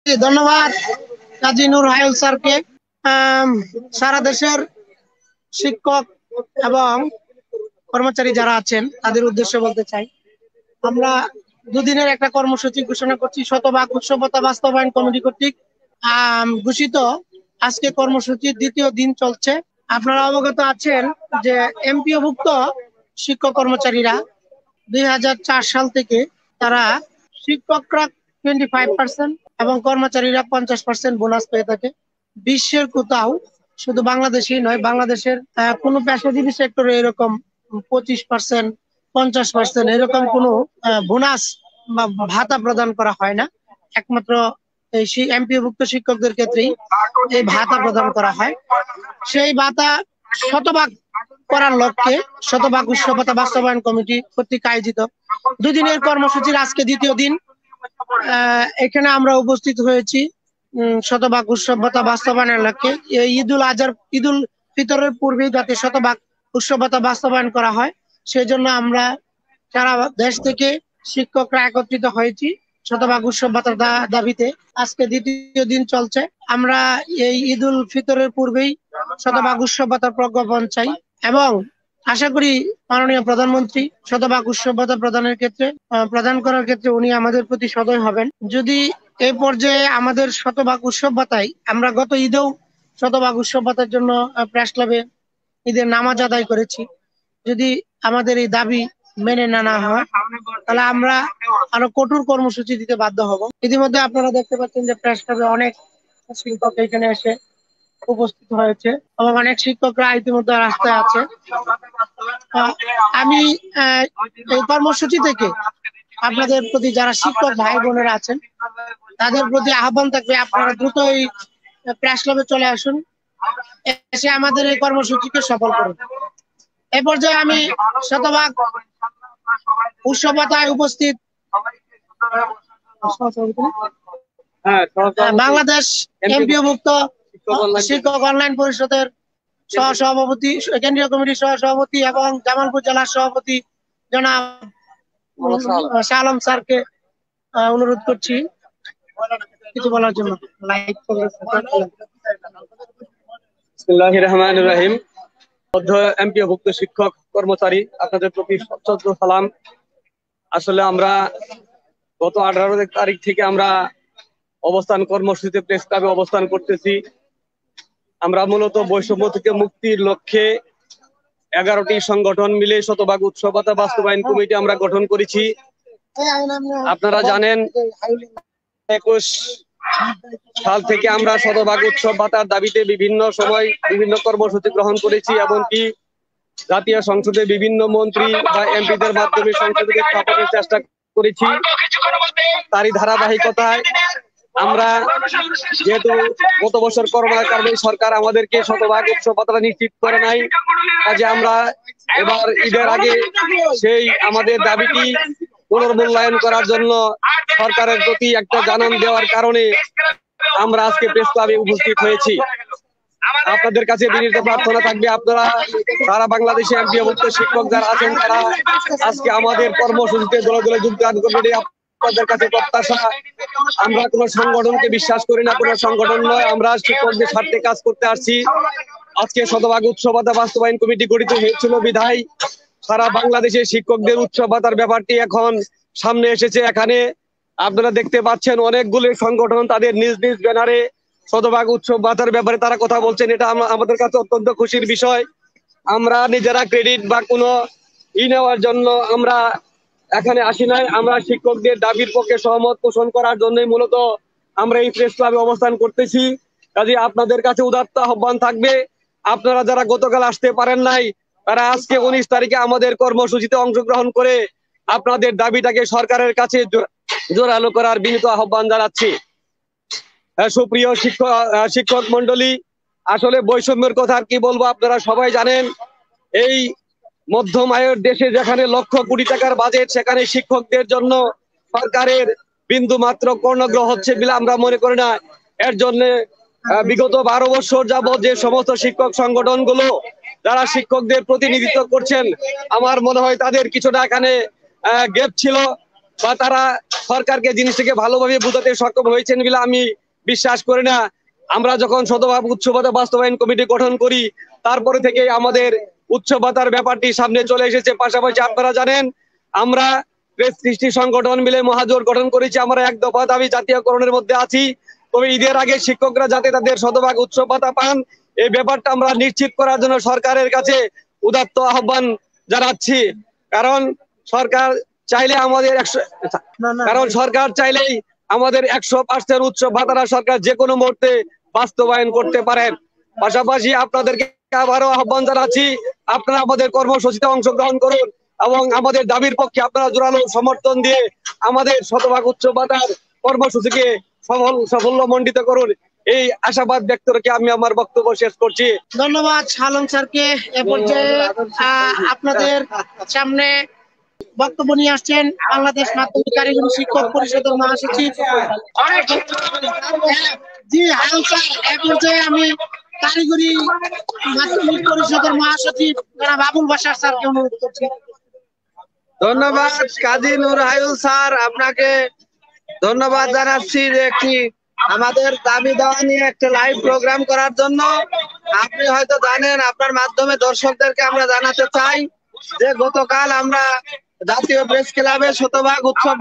ধন্যবাদ কাজী নূর হায়ুল স্যারকে। সারা দেশের শিক্ষক এবং কর্মচারী যারা আছেন তাদের উদ্দেশ্যে বলতে চাই, আমরা দুদিনের একটা কর্মসূচি ঘোষণা করছি শতভাগ উৎসবতা বাস্তবায়ন কমিটি কর্তৃক ঘোষিত। আজকে কর্মসূচির দ্বিতীয় দিন চলছে। আপনারা অবগত আছেন যে এমপিওভুক্ত শিক্ষক কর্মচারীরা 2004 সাল থেকে তারা শিক্ষকরা 25% এবং কর্মচারীরা 50% বোনাস পেয়ে থাকে। বিশ্বের কোথাও, শুধু বাংলাদেশেই নয়, বাংলাদেশের কোনো পেশাজীবী সেক্টরে এরকম 25%, 50% এরকম কোনো বোনাস বা ভাতা প্রদান করা হয় না। একমাত্র এই এমপিওভুক্ত শিক্ষকদের ক্ষেত্রেই এই ভাতা প্রদান করা হয়। সেই ভাতা শতভাগ করার লক্ষ্যে শতভাগ উৎসবতা বাস্তবায়ন কমিটি কর্তৃক আয়োজিত দুদিনের কর্মসূচির আজকে দ্বিতীয় দিন। এখানে আমরা উপস্থিত হয়েছি শতভাগ উৎসবতা বাস্তবায়নের লক্ষ্যে। ঈদুল ফিতরের পূর্বে যাতে শতভাগ উৎসবতা বাস্তবায়ন করা হয়, সেই জন্য আমরা সারা দেশ থেকে শিক্ষকরা একত্রিত হয়েছি শতভাগ উৎসব ভাতার দাবিতে। আজকে দ্বিতীয় দিন চলছে। আমরা এই ঈদুল ফিতরের পূর্বেই শতভাগ উৎসব ভাতার প্রজ্ঞাপন চাই এবং আশা করি মাননীয় প্রধানমন্ত্রী শতভাগ উৎসব ভাতা প্রদান করার ক্ষেত্রে উনি আমাদের প্রতি সদয় হবেন। যদি এই পর্যায়ে আমাদের শতভাগ উৎসব ভাতায়, আমরা গত ঈদেও শতভাগ উৎসব ভাতার জন্য প্রেস ক্লাবে ঈদের নামাজ আদায় করেছি, যদি আমাদের এই দাবি মেনে না হয় তাহলে আমরা আরো কঠোর কর্মসূচি দিতে বাধ্য হব। ইতিমধ্যে আপনারা দেখতে পাচ্ছেন যে প্রেস ক্লাবে অনেক শিক্ষক এখানে এসে উপস্থিত হয়েছে এবং অনেক শিক্ষকরা ইতিমধ্যে রাস্তায় আছে। আমি এই কর্মসূচি থেকে আপনাদের প্রতি, যারা শিক্ষক ভাই বোনেরা আছেন, তাদের প্রতি আহ্বান থাকবে আপনারা দ্রুত এই প্রেস ক্লাবে চলে আসুন, এসে আমাদের এই কর্মসূচিকে সফল করুন। এ পর্যায়ে আমি শতভাগ উৎসব ভাতায় উপস্থিত বাংলাদেশ এমপিওভুক্ত শিক্ষক অনলাইন পরিষদের সহসভাপতি, কেন্দ্রীয় কমিটির সহসভাপতি এবং জামালপুর জেলার সভাপতি জনাব শাহ আলম স্যারকে অনুরোধ করছি কিছু বলার জন্য। বিসমিল্লাহির রহমানির রহিম। এমপিওভুক্ত শিক্ষক কর্মচারী, আপনাদের প্রতি সশ্রদ্ধ সালাম। আসলে আমরা গত 18 তারিখ থেকে আমরা অবস্থান কর্মসূচিতে প্রেস ক্লাবে অবস্থান করতেছি। আমরা মূলত বৈষম্য থেকে মুক্তির লক্ষ্যে 11টি সংগঠন মিলে শতভাগ উৎসব ভাতা বাস্তবায়ন কমিটি আমরা গঠন করেছি। আপনারা জানেন 21 সাল থেকে আমরা শতভাগ উৎসব ভাতার দাবিতে বিভিন্ন সময় বিভিন্ন কর্মসূচি গ্রহণ করেছি, এমনকি জাতীয় সংসদে বিভিন্ন মন্ত্রী বা এমপিদের মাধ্যমে সংসদে স্থাপনের চেষ্টা করেছি। তারই ধারাবাহিকতায় আমরা, যেহেতু গত বছর করোনার কারণে সরকার আমাদেরকে শতভাগ উৎসব ভাতা নিশ্চিত করে নাই, কাজে আমরা এবার ঈদের আগে সেই আমাদের দাবিটি পুনর্মূল্যায়ন করার জন্য সরকারের প্রতি একটা জানান দেওয়ার কারণে আমরা আজকে প্রেস ক্লাবে উপস্থিত হয়েছি। আপনাদের কাছে বিনীত প্রার্থনা থাকবে, আপনারা সারা বাংলাদেশে এমপিওভুক্ত শিক্ষক যারা আছেন তারা আজকে আমাদের কর্মসূচিতে দলে দলে যোগদান করবেন। আপনাদের কাছে প্রত্যাশা, আমরা কোনো সংগঠনকে বিশ্বাস করি না, কোনো সংগঠন নয়, আমরা শিক্ষকদের স্বার্থে কাজ করতে আসছি। আজকে শতভাগ উৎসব ভাতা বাস্তবায়ন কমিটি গঠিত হয়েছিল বিধায় সারা বাংলাদেশে শিক্ষকদের উৎসব ভাতার ব্যাপারটি এখন সামনে এসেছে। এখানে আপনারা দেখতে পাচ্ছেন অনেকগুলো সংগঠন তাদের নিজ নিজ ব্যানারে শতভাগ উৎসব ভাতার ব্যাপারে তারা কথা বলছেন। এটা আমাদের কাছে অত্যন্ত খুশির বিষয়। আমরা নিজেরা ক্রেডিট বা কোনো নেওয়ার জন্য আমরা এখানে আসি নাই, আমরা শিক্ষকদের দাবির পক্ষে সহমত পোষণ করার জন্যই মূলত আমরা এই প্রেস ক্লাবে অবস্থান করতেছি। কাজে আপনাদের কাছে উদাত্ত আহ্বান থাকবে, আপনারা যারা গতকাল আসতে পারেন নাই তারা আজকে 19 তারিখে আমাদের কর্মসূচিতে অংশগ্রহণ করে আপনাদের দাবিটাকে সরকারের কাছে জোরালো করার বিনীত আহ্বান জানাচ্ছি। সুপ্রিয় শিক্ষক মন্ডলী, আসলে বৈষম্যের কথা আর কি বলবো, আপনারা সবাই জানেন এই মধ্যম আয়ের দেশে যেখানে লক্ষ কোটি টাকার বাজেট, সেখানে শিক্ষকদের জন্য সরকারের বিন্দু মাত্র কর্ণগ্রহ হচ্ছে বলে আমরা মনে করি না। এর জন্য বিগত 12 বছর যাবৎ যে সমস্ত শিক্ষক সংগঠনগুলো যারা শিক্ষকদের প্রতিনিধিত্ব করছেন, আমার মনে হয় তাদের কিছুটা এখানে গ্যাপ ছিল বা তারা সরকারকে জিনিসটাকে ভালোভাবে বোঝাতে সক্ষম হয়েছেন বলে আমি বিশ্বাস করি না। আমরা যখন শতভাগ উচ্চ ভাতা বাস্তবায়ন কমিটি গঠন করি, তারপরে থেকে আমাদের উচ্চ ভাতার ব্যাপারটি সামনে চলে এসেছে। পাশাপাশি আপনারা জানেন আমরা প্রেস সৃষ্টি সংগঠন মিলে মহাজোট গঠন করেছি। আমরা এক দফা দাবি জাতীয়করণের মধ্যে আছি। তবে ঈদের আগে শিক্ষকরা যাতে তাদের শতভাগ উচ্চ ভাতা পান, এই ব্যাপারটা আমরা নিশ্চিত করার জন্য সরকারের কাছে উদাত্ত আহ্বান জানাচ্ছি। কারণ সরকার চাইলে আমাদের সরকার চাইলেই আমাদের 100% উচ্চ ভাতাটা সরকার যে কোনো মুহূর্তে বাস্তবায়ন করতে পারেন। পাশাপাশি আপনাদেরকে আবারও আহ্বান জানাচ্ছি, আপনারা আমাদের কর্মসূচিতে অংশগ্রহণ করুন এবং আমাদের দাবির পক্ষে আপনারা জোরালো সমর্থন দিয়ে আমাদের শতভাগ উচ্চ ভাতার কর্মসূচিকে সাফল্যমণ্ডিত করুন। এই আশাবাদ ব্যক্ত রেখে আমি আমার বক্তব্য শেষ করছি। ধন্যবাদ শালম স্যারকে। এ পর্যায়ে আপনাদের সামনে বক্তব্য নিয়ে আসছেন বাংলাদেশ মাধ্যমিক কারিগরি শিক্ষক পরিষদের মহাসচিব। জি হালুম স্যার, এ পর্যায়ে আমি কারিগরি মাধ্যমিক পরিষদের মহাসচিব জনাব আবুল বাশার স্যারকে অনুরোধ করছি। ধন্যবাদ কাজী নূর হায়ুল স্যার, আপনাকে ধন্যবাদ জানাচ্ছি যে একটি আমাদের দাবি দেওয়া নিয়ে একটা লাইভ প্রোগ্রাম করার জন্য। আপনি হয়তো জানেন, আপনার মাধ্যমে দর্শকদেরকে আমরা জানাতে চাই যে গতকাল আমরা জাতীয় প্রেস ক্লাবে শতভাগ উৎসব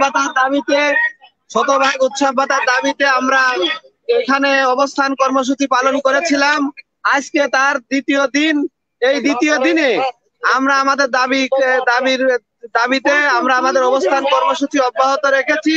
ভাতার দাবিতে আমরা এখানে অবস্থান কর্মসূচি পালন করেছিলাম। আজকে তার দ্বিতীয় দিন। এই দ্বিতীয় দিনে আমরা আমাদের দাবিতে আমরা আমাদের অবস্থান কর্মসূচি অব্যাহত রেখেছি।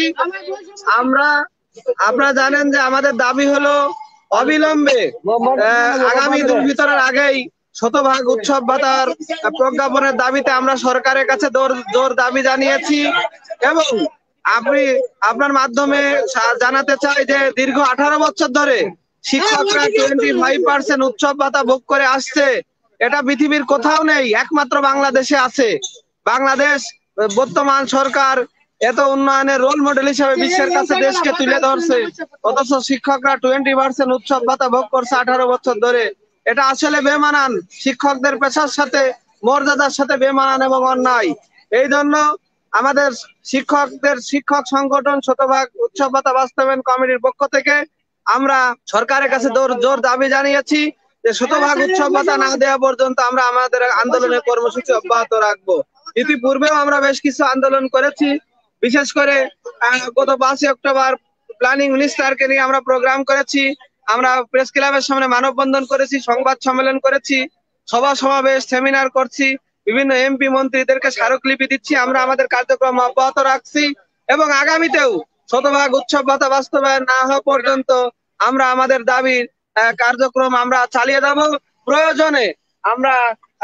আপনারা জানেন যে আমাদের দাবি হলো অবিলম্বে আগামী ঈদুল ফিতরের আগেই শতভাগ উৎসব ভাতার প্রজ্ঞাপনের দাবিতে আমরা সরকারের কাছে জোর দাবি জানিয়েছি। এবং আপনার মাধ্যমে জানাতে চাই যে দীর্ঘ 18 বছর ধরে শিক্ষকরা 25% উৎসব ভাতা ভোগ করে আসছে। এটা পৃথিবীর কোথাও নেই, একমাত্র বাংলাদেশে আছে। বাংলাদেশ বর্তমান সরকার এত উন্নয়নের রোল মডেল হিসেবে বিশ্বের কাছে দেশকে তুলে ধরছে, অথচ শিক্ষকরা 20% উৎসব ভাতা ভোগ করছে 18 বছর ধরে। এটা আসলে বেমানান, শিক্ষকদের পেশার সাথে মর্যাদার সাথে বেমানান এবং অন্যায়। এই জন্য আমাদের শিক্ষক সংগঠন শতভাগ উৎসব ভাতা বাস্তবায়ন কমিটির পক্ষ থেকে আমরা সরকারের কাছে জোর দাবি জানিয়েছি যে শতভাগ উৎসব ভাতা না দেওয়া পর্যন্ত আমরা আমাদের আন্দোলনের কর্মসূচি অব্যাহত রাখবো। ইতিপূর্বেও আমরা বেশ কিছু আন্দোলন করেছি, বিশেষ করে গত 5 অক্টোবর প্ল্যানিং মিনিস্টারকে নিয়ে আমরা প্রোগ্রাম করেছি। আমরা প্রেস ক্লাবের সামনে মানববন্ধন করেছি, সংবাদ সম্মেলন করেছি, সভা সমাবেশ, সেমিনার করছি, বিভিন্ন এমপি মন্ত্রীদেরকে স্মারকলিপি দিচ্ছি। আমরা আমাদের কার্যক্রম অব্যাহত রাখছি এবং আগামীতেও শতভাগ উৎসব ভাতা বাস্তবায়ন না হওয়া পর্যন্ত আমরা আমাদের দাবির কার্যক্রম আমরা চালিয়ে যাব। প্রয়োজনে আমরা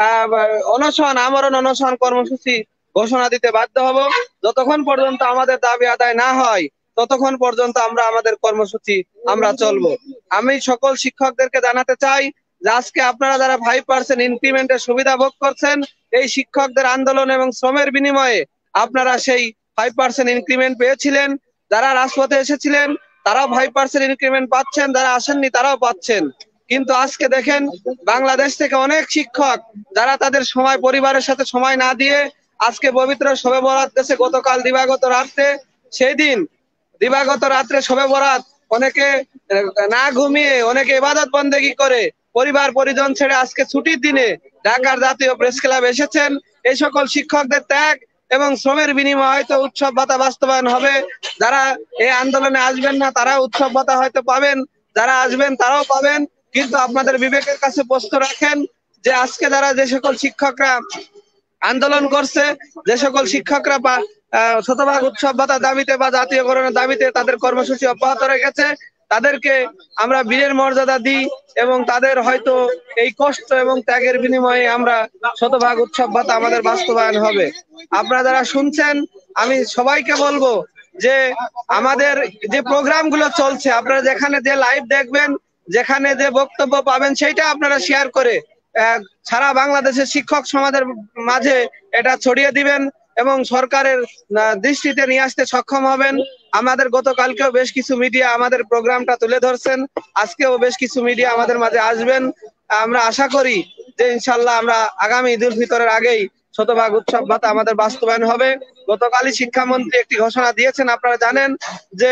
আমরণ অনশন কর্মসূচি ঘোষণা দিতে বাধ্য হব। যতক্ষণ পর্যন্ত আমাদের দাবি আদায় না হয় ততক্ষণ পর্যন্ত আমরা আমাদের কর্মসূচি আমরা চলবো। আমি সকল শিক্ষকদেরকে জানাতে চাই যে আজকে আপনারা যারা 5% ইনক্রিমেন্টের সুবিধা ভোগ করছেন, এই শিক্ষকদের আন্দোলন এবং শ্রমের বিনিময়ে আপনারা সেই 5% ইনক্রিমেন্ট পেয়েছিলেন। যারা রাজপথে এসেছিলেন তারাও 5% ইনক্রিমেন্ট পাচ্ছেন, যারা আসেননি তারাও পাচ্ছেন। কিন্তু আজকে দেখেন বাংলাদেশ থেকে অনেক শিক্ষক যারা তাদের পরিবারের সাথে সময় না দিয়ে আজকে পবিত্র শবে বরাত গেছে গতকাল দিবাগত রাত্রে। সেই দিন দিবাগত রাত্রে শবে বরাত অনেকে না ঘুমিয়ে, অনেকে ইবাদত বন্দেগী করে পরিবার পরিজন ছেড়ে আজকে ছুটির দিনে ঢাকার জাতীয় প্রেস ক্লাব এসেছেন। এই সকল শিক্ষকদের ত্যাগ এবং শ্রমের বিনিময়ে হয়তো উৎসব ভাতা বাস্তবায়ন হবে। যারা এই আন্দোলনে আসবেন না তারা উৎসব ভাতা হয়তো পাবেন, যারা আসবেন তারাও পাবেন। কিন্তু আপনাদের বিবেকের কাছে প্রশ্ন রাখেন যে আজকে যে সকল শিক্ষকরা আন্দোলন করছে, যে সকল শিক্ষকরা শতভাগ উৎসব ভাতার দাবিতে বা জাতীয়করণের দাবিতে তাদের কর্মসূচি অব্যাহত রেখেছে, তাদেরকে আমরা বীরের মর্যাদা দিই এবং তাদের হয়তো এই কষ্ট এবং ত্যাগের বিনিময়ে আমরা শতভাগ উৎসব ভাতা আমাদের বাস্তবায়ন হবে। আপনারা যারা শুনছেন, আমি সবাইকে বলবো যে আমাদের যে প্রোগ্রাম গুলো চলছে, আপনারা যেখানে যে লাইভ দেখবেন, যেখানে যে বক্তব্য পাবেন, সেইটা আপনারা শেয়ার করে সারা বাংলাদেশের শিক্ষক সমাজের মাঝে এটা ছড়িয়ে দিবেন এবং সরকারের দৃষ্টিতে নিয়ে আসতে সক্ষম হবেন। আমাদের গতকালকেও বেশ কিছু মিডিয়া আমাদের প্রোগ্রামটা তুলে ধরছেন, আজকেও বেশ কিছু মিডিয়া আমাদের মাঝে আসবেন। আমরা আশা করি যে ইনশাল্লাহ আমরা আগামী ঈদুল ফিতরের আগেই শতভাগ উৎসব ভাতা আমাদের বাস্তবায়ন হবে। গতকালই শিক্ষামন্ত্রী একটি ঘোষণা দিয়েছেন, আপনারা জানেন যে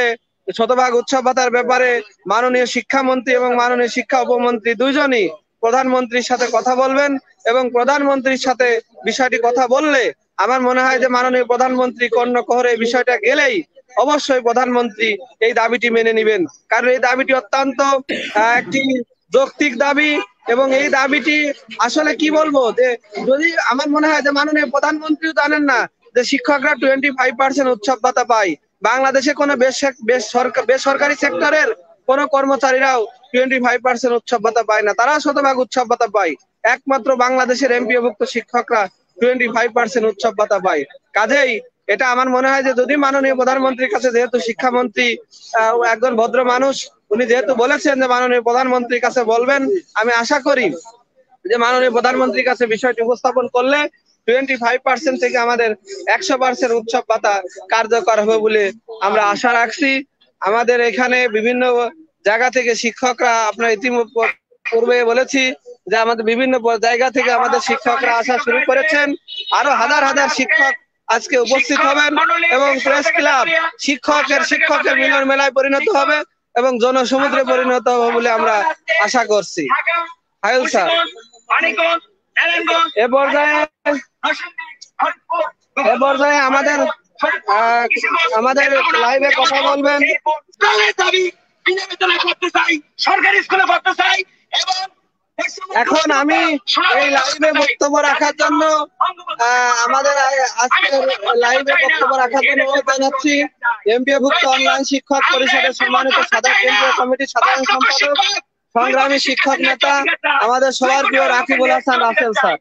শতভাগ উৎসব ভাতার ব্যাপারে মাননীয় শিক্ষামন্ত্রী এবং মাননীয় শিক্ষা উপমন্ত্রী দুইজনই প্রধানমন্ত্রীর সাথে কথা বলবেন এবং প্রধানমন্ত্রীর সাথে বিষয়টি কথা বললে আমার মনে হয় যে মাননীয় প্রধানমন্ত্রী কর্ণকহরে এই বিষয়টা গেলেই অবশ্যই প্রধানমন্ত্রী এই দাবিটি মেনে নেবেন, কারণ এই দাবিটি অত্যন্ত একটি যৌক্তিক দাবি এবং এই দাবিটি আসলে কি বলবো যে যদি আমার মনে হয় যে মাননীয় প্রধানমন্ত্রীও জানেন না যে শিক্ষকরা 25% উৎসব ভাতা পায়। বাংলাদেশে কোনো বেসরকারি সেক্টরের কোন কর্মচারীরাও 25% উৎসব ভাতা পায় না, তারা শতভাগ উৎসব ভাতা পায়। একমাত্র বাংলাদেশের এমপিওভুক্ত শিক্ষকরা 25% উৎসব ভাতা পায়। কাজেই এটা আমার মনে হয় যে যদি মাননীয় প্রধানমন্ত্রীর কাছে, যেহেতু শিক্ষামন্ত্রী একজন ভদ্র মানুষ, উনি যেহেতু বলেছেন যে মাননীয় প্রধানমন্ত্রীর কাছে বলবেন, আমি আশা করি যে মাননীয় প্রধানমন্ত্রীর কাছে বিষয়টি উপস্থাপন করলে 25% থেকে আমাদের 100% উৎসব ভাতা কার্যকর হবে বলে আমরা আশা রাখছি। আমাদের এখানে বিভিন্ন জায়গা থেকে শিক্ষকরা, আপনার ইতিপূর্বে বলেছি যে আমাদের বিভিন্ন জায়গা থেকে আমাদের শিক্ষকরা আসা শুরু করেছেন। আরো হাজার হাজার শিক্ষক আজকে উপস্থিত হবেন এবং প্রেস ক্লাব শিক্ষকের মিলন মেলায় পরিণত হবে এবং জনসমুদ্রে পরিণত হবে বলে আমরা আশা করছি। হায়ুল স্যার, এ পর্যায়ে আমাদের লাইভে কথা বলবেন। এখন আমি এই লাইভে বক্তব্য রাখার জন্য লাইভে বক্তব্য রাখার জন্য জানাচ্ছি এমপিওভুক্ত অনলাইন শিক্ষক পরিষদের সম্মানিত সাধারণ কেন্দ্রীয় কমিটির সাধারণ সম্পাদক, সংগ্রামী শিক্ষক নেতা, আমাদের সবার প্রিয় রাকিবুল হাসান রাসেল স্যার।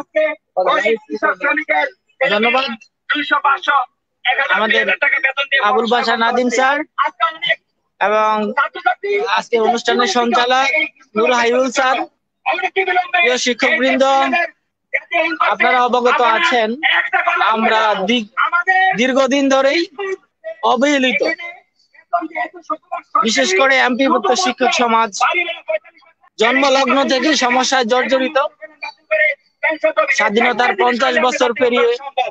ধন্যবাদ। আমাদের আবুল বাশার নাদিম স্যার এবং আজকের অনুষ্ঠানের সঞ্চালক নূর হাইউল স্যার, প্রিয় শিক্ষকবৃন্দ, আপনারা অবগত আছেন আমরা দীর্ঘদিন ধরেই অবহেলিত, বিশেষ করে এমপিভুক্ত শিক্ষক সমাজ জন্মলগ্ন থেকে সমস্যায় জর্জরিত। স্বাধীনতার 50 বছর পেরিয়ে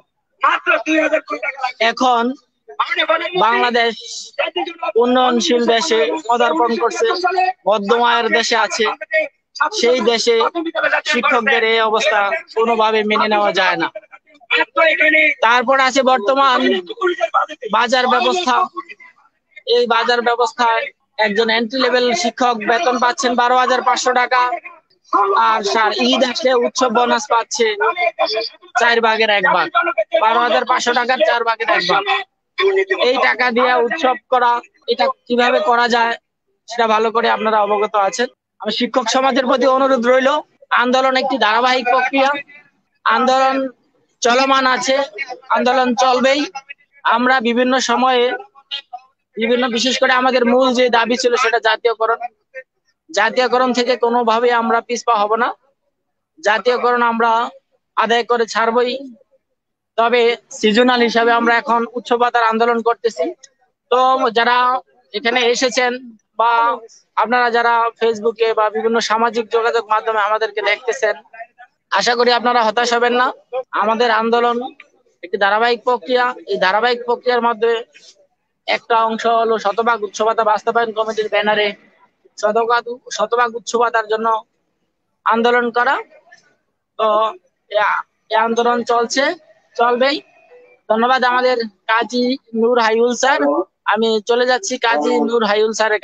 এখন বাংলাদেশ উন্নয়নশীল দেশে পদার্পণ করছে, মধ্যমায়ের দেশে আছে। সেই দেশে শিক্ষকদের এই অবস্থা কোনোভাবে মেনে নেওয়া যায় না। তারপর আছে বর্তমান বাজার ব্যবস্থা। এই বাজার ব্যবস্থায় একজন এন্ট্রি লেভেল শিক্ষক বেতন পাচ্ছেন 12,500 টাকা, আর ঈদ আসলে উৎসব বোনাস পাচ্ছে 4 ভাগের 1 ভাগ, 12,500 টাকার 4 ভাগের 1 ভাগ। এই টাকা দিয়ে উৎসব করা, এটা কিভাবে করা যায় সেটা ভালো করে আপনারা অবগত আছেন। আমি শিক্ষক সমাজের প্রতি অনুরোধ রইল, আন্দোলন একটি ধারাবাহিক প্রক্রিয়া, আন্দোলন চলমান আছে, আন্দোলন চলবেই। আমরা বিভিন্ন সময়ে বিশেষ করে আমাদের মূল যে দাবি ছিল সেটা জাতীয়করণ থেকে কোনোভাবে আমরা পিছপা হব না। জাতীয়করণ আমরা আদায় করে ছাড়বই। তবে সিজনাল হিসাবে আমরা এখন উৎসব ভাতার আন্দোলন করতেছি। তো যারা এখানে এসেছেন বা আপনারা যারা ফেসবুকে বা বিভিন্ন সামাজিক যোগাযোগ মাধ্যমে আমাদেরকে দেখতেছেন, আশা করি আপনারা হতাশ হবেন না। আমাদের আন্দোলন একটি ধারাবাহিক প্রক্রিয়া। এই ধারাবাহিক প্রক্রিয়ার মধ্যে একটা অংশ হলো শতভাগ উৎসব ভাতা বাস্তবায়ন কমিটির ব্যানারে শতভাগ উৎসব ভাতার জন্য আন্দোলন করা। তো এই আন্দোলন চলবেই। ধন্যবাদ আমাদের কাজী নূর হাইউল স্যার। আমি চলে যাচ্ছি কাজী নূর হাইউল স্যারের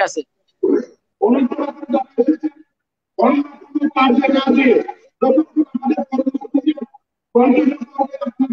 কাছে।